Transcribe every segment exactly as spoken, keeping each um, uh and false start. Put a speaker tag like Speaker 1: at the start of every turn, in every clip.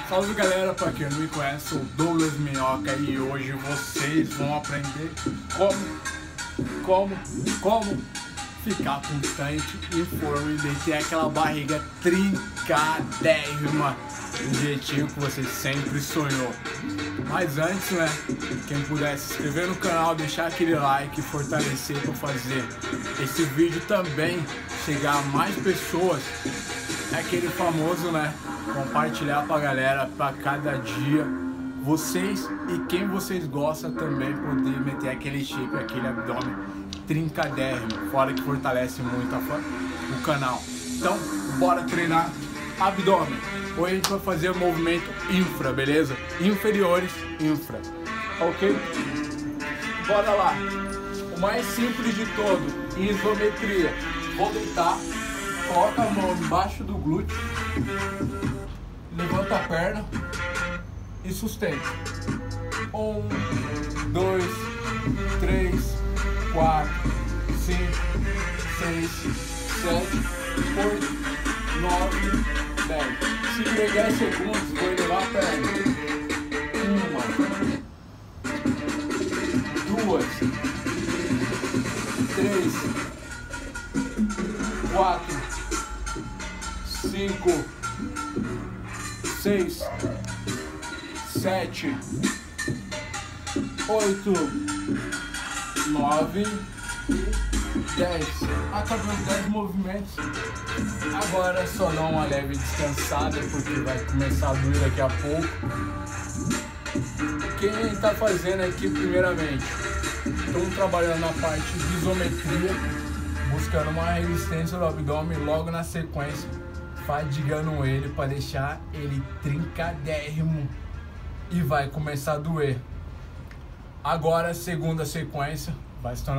Speaker 1: Salve galera, pra quem não me conhece, sou Douglas Minhoca e hoje vocês vão aprender como, como, como ficar constante em forma e ter aquela barriga trincadérrima do jeitinho que você sempre sonhou. Mas antes, né, quem puder se inscrever no canal, deixar aquele like e fortalecer para fazer esse vídeo também chegar a mais pessoas, é aquele famoso, né, compartilhar pra galera, pra cada dia vocês e quem vocês gostam também poder meter aquele shape, aquele abdômen trincadérrimo, fora que fortalece muito a, o canal. Então, bora treinar abdômen. Hoje a gente vai fazer o movimento infra, beleza? Inferiores, infra, ok? Bora lá. O mais simples de todo, isometria. Vou deitar, coloca a mão embaixo do glúteo, levanta a perna e sustenta. Um, dois, três, quatro, cinco, seis, sete, oito, nove, dez. Se pegar segundos, vou elevar a perna. Uma, duas, três, quatro, cinco, seis, sete, oito, nove e dez. Acabou os dez movimentos. Agora é só dar uma leve descansada porque vai começar a doer daqui a pouco. Quem está fazendo aqui primeiramente? Estamos trabalhando na parte de isometria, buscando uma resistência do abdômen, logo na sequência fadigando ele para deixar ele trincadérrimo e vai começar a doer. Agora, segunda sequência, vai se tornar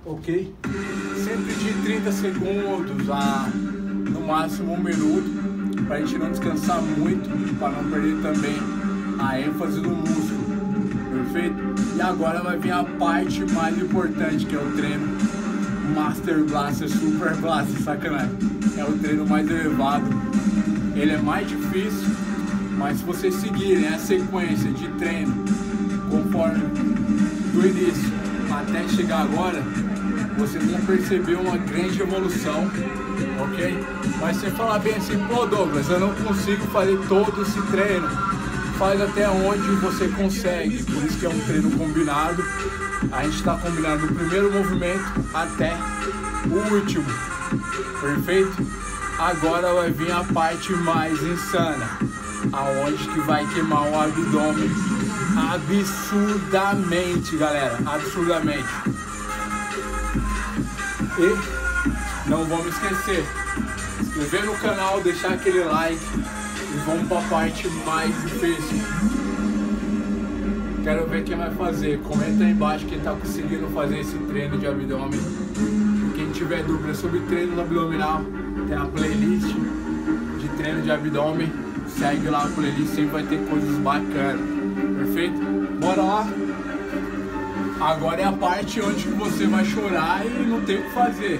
Speaker 1: ok? Sempre de trinta segundos a no máximo um minuto, para a gente não descansar muito, para não perder também a ênfase do músculo, perfeito? E agora vai vir a parte mais importante, que é o treino Master Blaster, Super Blaster, sacanagem. É o treino mais elevado, ele é mais difícil, mas se vocês seguirem a sequência de treino conforme do início até chegar agora, vocês vão perceber uma grande evolução, ok? Mas você falar bem assim, pô Douglas, eu não consigo fazer todo esse treino. Faz até onde você consegue, por isso que é um treino combinado. A gente está combinando o primeiro movimento até o último, perfeito? Agora vai vir a parte mais insana, aonde que vai queimar o abdômen absurdamente, galera, absurdamente. E não vamos esquecer, se inscrever no canal, deixar aquele like e vamos para a parte mais difícil. Quero ver quem vai fazer. Comenta aí embaixo quem está conseguindo fazer esse treino de abdômen. E quem tiver dúvida sobre treino abdominal, tem a playlist de treino de abdômen. Segue lá a playlist, sempre vai ter coisas bacanas. Perfeito? Bora lá? Agora é a parte onde você vai chorar e não tem o que fazer.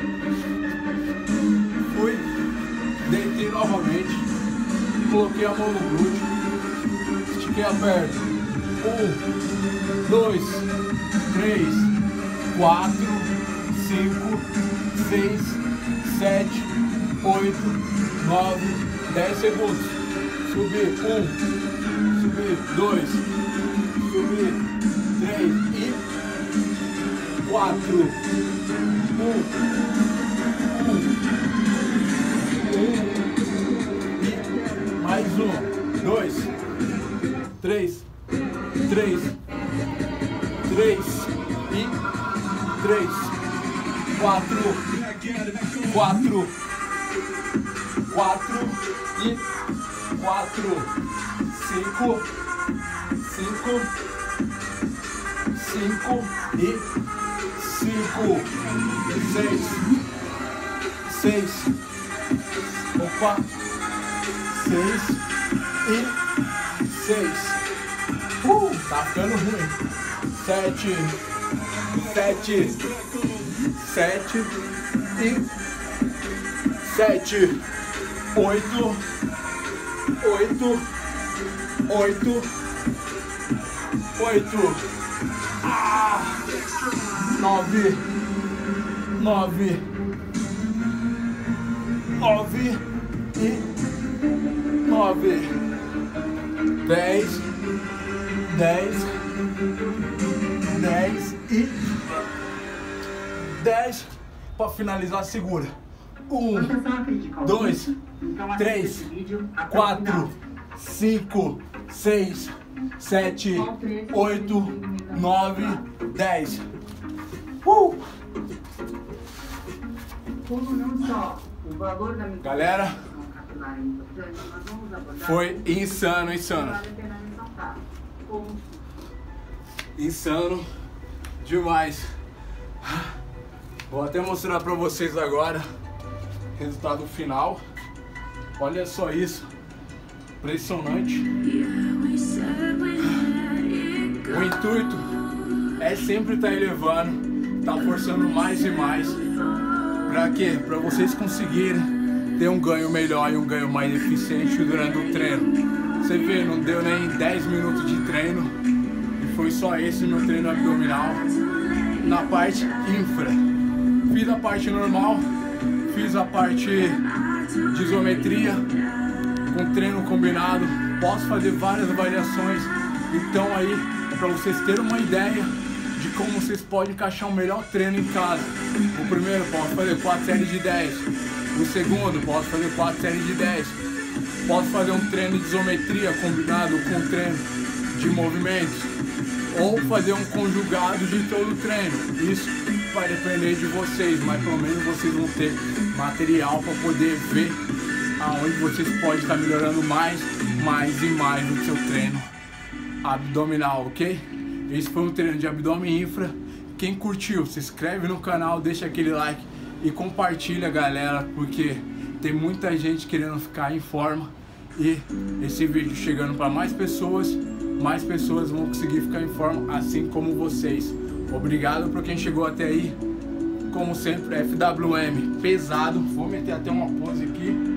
Speaker 1: Fui, deitei novamente, coloquei a mão no glúteo, estiquei a perna. Um, dois, três, quatro, cinco, seis, sete, oito, nove, dez segundos. Subir, um, subir, dois, subir, três e quatro. Um, um, um e mais um, dois, três, três, três e três, quatro, quatro, quatro e quatro, cinco, cinco, cinco e cinco, seis, seis, opa, seis e seis. Uh, tá ficando ruim. Sete, sete, sete e sete, oito, oito, oito, oito, ah, nove, nove, nove e nove, dez, dez, dez e dez. Para finalizar, segura. Um, dois, três, quatro, cinco, seis, sete, oito, nove, dez. Uh! Galera, foi insano, insano. Insano demais. Vou até mostrar pra vocês agora o resultado final. Olha só isso, impressionante. O intuito é sempre estar elevando, estar forçando mais e mais. Pra quê? Pra vocês conseguirem ter um ganho melhor e um ganho mais eficiente durante o treino. Você vê, não deu nem dez minutos de treino e foi só esse meu treino abdominal na parte infra. Fiz a parte normal, fiz a parte de isometria com treino combinado. Posso fazer várias variações, então aí é para vocês terem uma ideia de como vocês podem encaixar o melhor treino em casa. O primeiro, posso fazer quatro séries de dez. O segundo, posso fazer quatro séries de dez. Posso fazer um treino de isometria combinado com um treino de movimentos, ou fazer um conjugado de todo o treino. Isso vai depender de vocês, mas pelo menos vocês vão ter material para poder ver aonde vocês podem estar melhorando mais, mais e mais no seu treino abdominal, ok? Esse foi um treino de abdômen infra. quem curtiu, se inscreve no canal, deixa aquele like e compartilha, galera, porque tem muita gente querendo ficar em forma e esse vídeo chegando para mais pessoas, mais pessoas vão conseguir ficar em forma, assim como vocês. Obrigado por quem chegou até aí. Como sempre, F W M pesado. Vou meter até uma pose aqui.